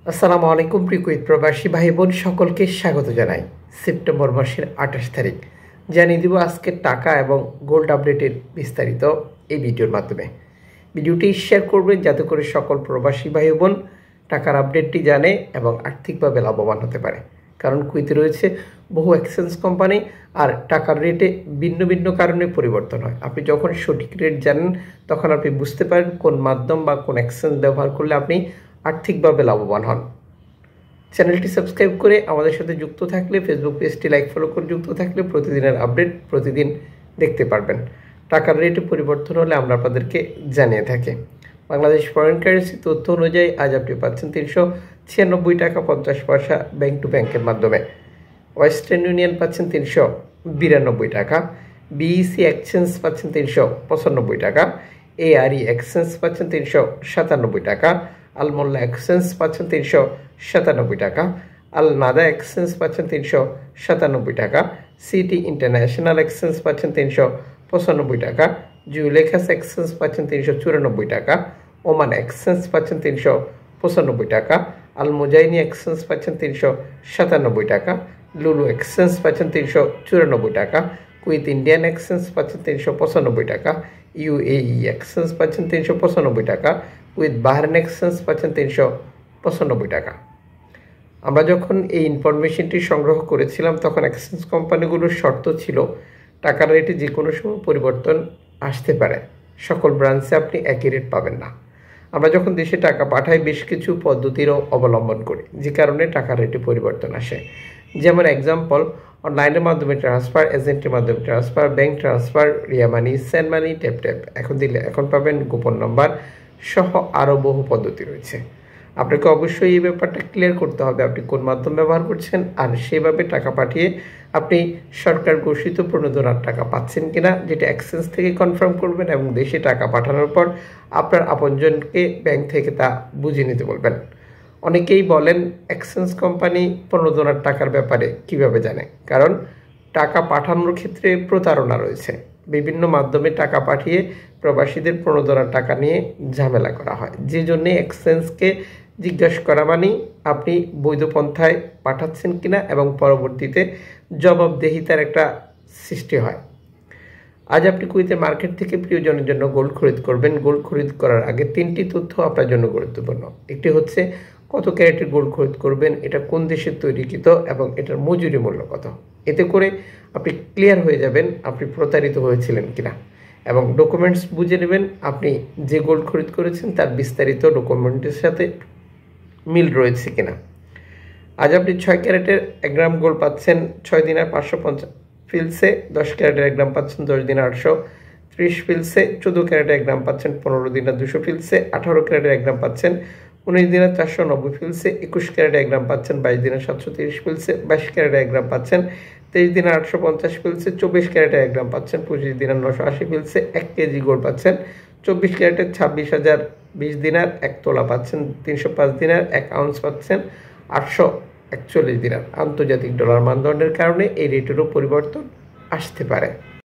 আসসালামু আলাইকুম প্রিয় কুয়েত প্রবাসী ভাই বোন সকলকে স্বাগত জানাই। সেপ্টেম্বর মাসের 28 তারিখ জানিয়ে দিব আজকের টাকা এবং গোল্ড আপডেটের বিস্তারিত এই ভিডিওর মাধ্যমে। ভিডিওটি শেয়ার করবেন যাতে করে সকল প্রবাসী ভাই বোন টাকার আপডেটটি জানে এবং আর্থিকভাবে লাভবান হতে পারে। কারণ কুয়েতে রয়েছে বহু এক্সচেঞ্জ কোম্পানি আর টাকার রেটে ভিন্ন ভিন্ন কারণে পরিবর্তন হয়। আপনি যখন সঠিক রেট জানেন তখন আপনি বুঝতে পারেন কোন মাধ্যম বা কোন এক্সচেঞ্জ ব্যবহার করলে আপনি আর্থিকভাবে লাভবান হন। চ্যানেলটি সাবস্ক্রাইব করে আমাদের সাথে যুক্ত থাকলে, ফেসবুক পেজটি লাইক ফলো করে যুক্ত থাকলে প্রতিদিনের আপডেট প্রতিদিন দেখতে পারবেন। টাকার রেটে পরিবর্তন হলে আমরা আপনাদেরকে জানিয়ে থাকি। বাংলাদেশ ফরেন কারেন্সি তথ্য অনুযায়ী আজ আপনি পাচ্ছেন 396 টাকা 50 পয়সা ব্যাংক টু ব্যাংকের মাধ্যমে। ওয়েস্টার্ন ইউনিয়ন পাচ্ছেন 392 টাকা, বিইসি এক্সচেঞ্জ পাচ্ছেন 395 টাকা, এআরই এক্সচেঞ্জ পাচ্ছেন 397 টাকা, আলমোল্লা এক্সচেঞ্জ পাচ্ছেন 397 টাকা, আল নাদা এক্সচেঞ্জ পাচ্ছেন 397 টাকা, সিটি ইন্টারন্যাশনাল এক্সচেঞ্জ পাচ্ছেন 395 টাকা, জুলেখাস এক্সচেঞ্জ পাচ্ছেন 394 টাকা, ওমান এক্সচেঞ্জ পাচ্ছেন 395 টাকা, আল মুজাইনি এক্সচেঞ্জ পাচ্ছেন 397 টাকা, লুলু এক্সচেঞ্জ পাচ্ছেন 394 টাকা, কুয়েত ইন্ডিয়ান এক্সচেঞ্জ পাচ্ছেন 395 টাকা, ইউএই এক্সচেঞ্জ পাচ্ছেন 395 টাকা, কুয়েত বাহরাইন এক্সচেঞ্জ পাচ্ছেন 395 টাকা। আমরা যখন এই ইনফরমেশনটি সংগ্রহ করেছিলাম তখন এক্সচেঞ্জ কোম্পানিগুলোর শর্ত ছিল টাকার রেটে যে কোনো সময় পরিবর্তন আসতে পারে, সকল ব্রাঞ্চে আপনি একই রেট পাবেন না। আমরা যখন দেশে টাকা পাঠাই বেশ কিছু পদ্ধতিরও অবলম্বন করি, যে কারণে টাকার রেটে পরিবর্তন আসে। যেমন এক্সাম্পল, অনলাইনের মাধ্যমে ট্রান্সফার, এজেন্টের মাধ্যমে transfer, bank transfer, Ria money, send money, tap এখন পাবেন গোপন নম্বর সহ আরও বহু পদ্ধতি রয়েছে। আপনাকে অবশ্যই এই ব্যাপারটা ক্লিয়ার করতে হবে আপনি কোন মাধ্যম ব্যবহার করছেন, আর সেভাবে টাকা পাঠিয়ে আপনি সরকার ঘোষিত প্রণোদনার টাকা পাচ্ছেন কিনা, যেটা এক্সচেঞ্জ থেকে কনফার্ম করবেন এবং দেশে টাকা পাঠানোর পর আপনার আপনজনকে ব্যাংক থেকে তা বুঝে নিতে বলবেন। অনেকেই বলেন এক্সচেঞ্জ কোম্পানি প্রণোদনার টাকার ব্যাপারে কিভাবে জানে, কারণ টাকা পাঠানোর ক্ষেত্রে প্রতারণা রয়েছে। বিভিন্ন মাধ্যমে টাকা পাঠিয়ে প্রবাসীদের প্রণোদনার টাকা নিয়ে ঝামেলা করা হয়, যে জন্যে এক্সচেঞ্জকে জিজ্ঞাসা করা মানেই আপনি বৈধ পন্থায় পাঠাচ্ছেন কিনা এবং পরবর্তীতে জবাবদিহিতার একটা সৃষ্টি হয়। আজ আপনি কুয়েতের মার্কেট থেকে প্রিয়জনের জন্য গোল্ড খরিদ করবেন। গোল্ড খরিদ করার আগে 3টি তথ্য আপনার জন্য গুরুত্বপূর্ণ। একটি হচ্ছে কত ক্যারেটের গোল্ড খরিদ করবেন, এটা কোন দেশের তৈরিকৃত এবং এটার মজুরি মূল্য কত। এতে করে আপনি ক্লিয়ার হয়ে যাবেন আপনি প্রতারিত হয়েছিলেন কিনা, এবং ডকুমেন্টস বুঝে নেবেন আপনি যে গোল্ড খরিদ করেছেন তার বিস্তারিত ডকুমেন্টের সাথে মিল রয়েছে কিনা। আজ আপনি 6 ক্যারেটের 1 গ্রাম গোল্ড পাচ্ছেন 6 দিনার 550 ফিলসে, 10 ক্যারেটের 1 গ্রাম পাচ্ছেন 10 দিনার 830 ফিলসে, 14 ক্যারেটের 1 গ্রাম পাচ্ছেন 15 দিনার 200 ফিলসে, 18 ক্যারেটের 1 গ্রাম পাচ্ছেন 19 দিনার 490 ফিলসে, 21 ক্যারেটের 1 গ্রাম পাচ্ছেন 22 দিনার 730 ফিলসে, 22 ক্যারেটের 1 গ্রাম পাচ্ছেন 23 দিনার 850 ফিলসে, 24 ক্যারেটের 1 গ্রাম পাচ্ছেন 25 দিনার 980 ফিলসে, 1 কেজি গোল্ড পাচ্ছেন 24 ক্যারেটের 26,020 দিনার, 1 তোলা পাচ্ছেন 305 দিনার, 1 আউন্স পাচ্ছেন 841 দিনার। আন্তর্জাতিক ডলার মানদণ্ডের কারণে এই রেটেরও পরিবর্তন আসতে পারে।